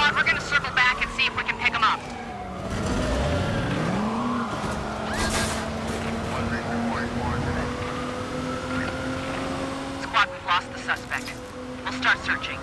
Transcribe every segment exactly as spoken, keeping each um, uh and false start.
Squad, we're gonna circle back and see if we can pick him up. Squad, we've lost the suspect. We'll start searching.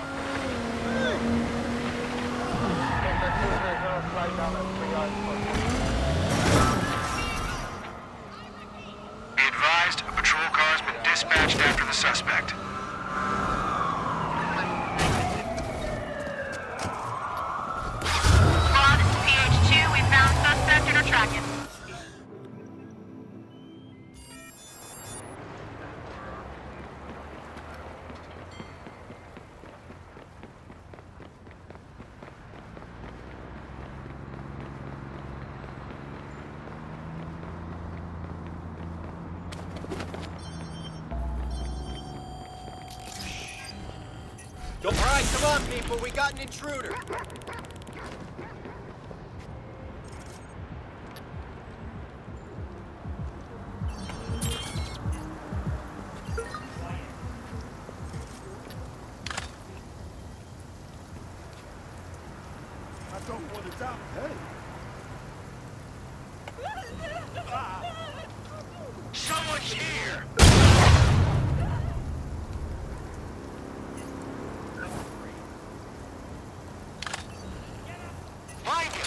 Be advised, a patrol car has been dispatched after the suspect. Squad, this is P H two. We found suspect and are tracking. All right, come on, people. We got an intruder. I don't want to die. Hey. Someone's here! Find him!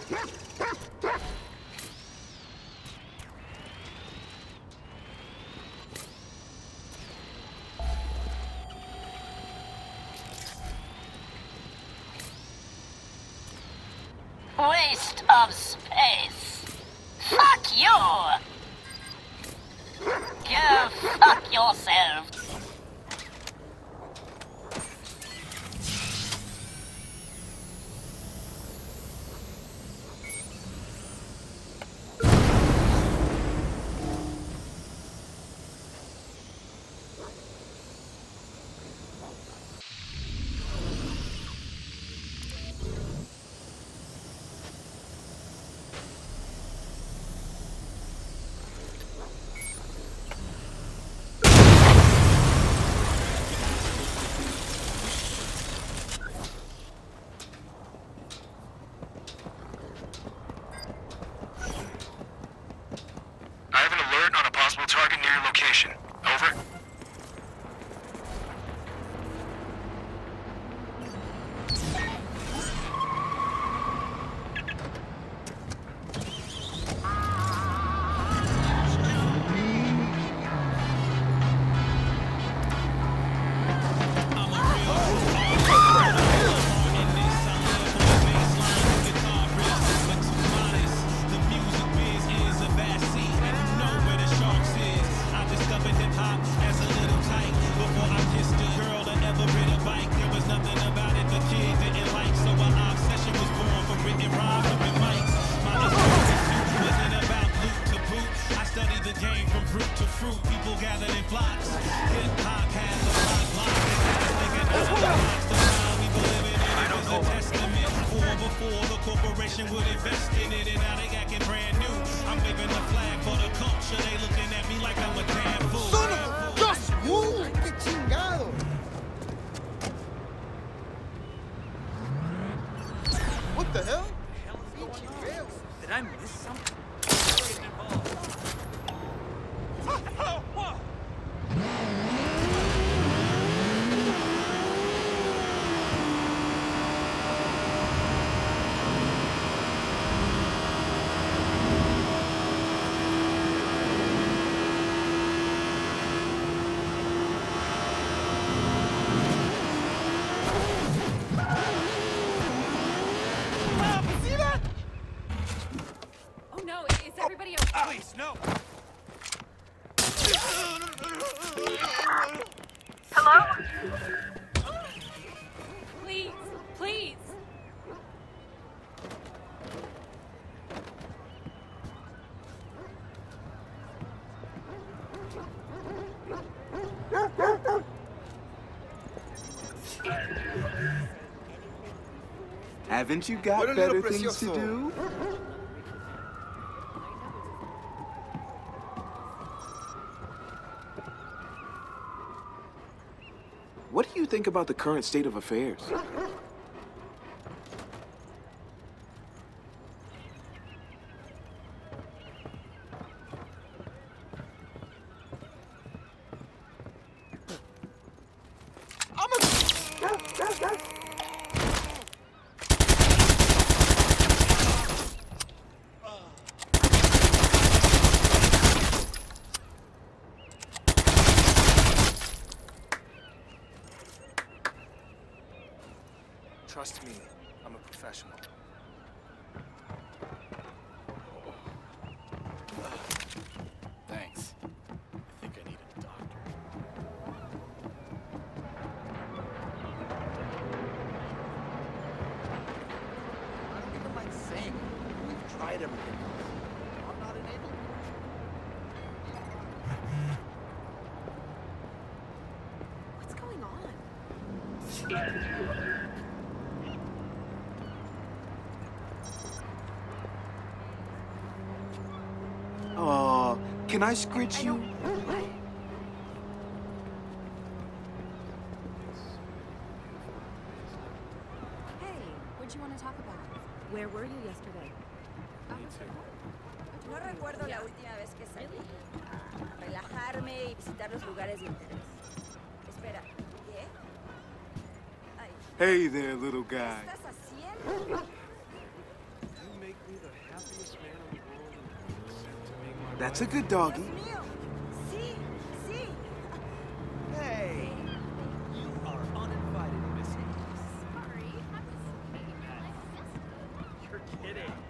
Waste of space. Fuck you! Go fuck yourself. I have an alert on a possible target near your location. Over. Would invest in it and now they acting brand new. I'm waving the flag for the culture. They looking at me like I'm a damn fool. Son of a just move! ¡Qué chingado! What the hell? Did I miss something? No, is everybody okay? Please, no! Hello? Please, please. Haven't you got What a better little things to precioso. do? What do you think about the current state of affairs? Trust me, I'm a professional. Thanks. I think I need a doctor. I don't even like saying it. We've tried everything else. I'm not enabled. What's going on? Aw, can I scritch you? Hey, what'd you want to talk about? Where were you yesterday? No recuerdo la última vez que salí a relajarme y visitar los lugares de interés. Espera, ¿qué? Ay, Hey there, little ¿qué guy. estás haciendo? You make be the happiest man in the world except to make my That's a wife- good doggy. Dios mío. Sí, sí. Hey! You are uninvited, Missy. Sorry. You're kidding.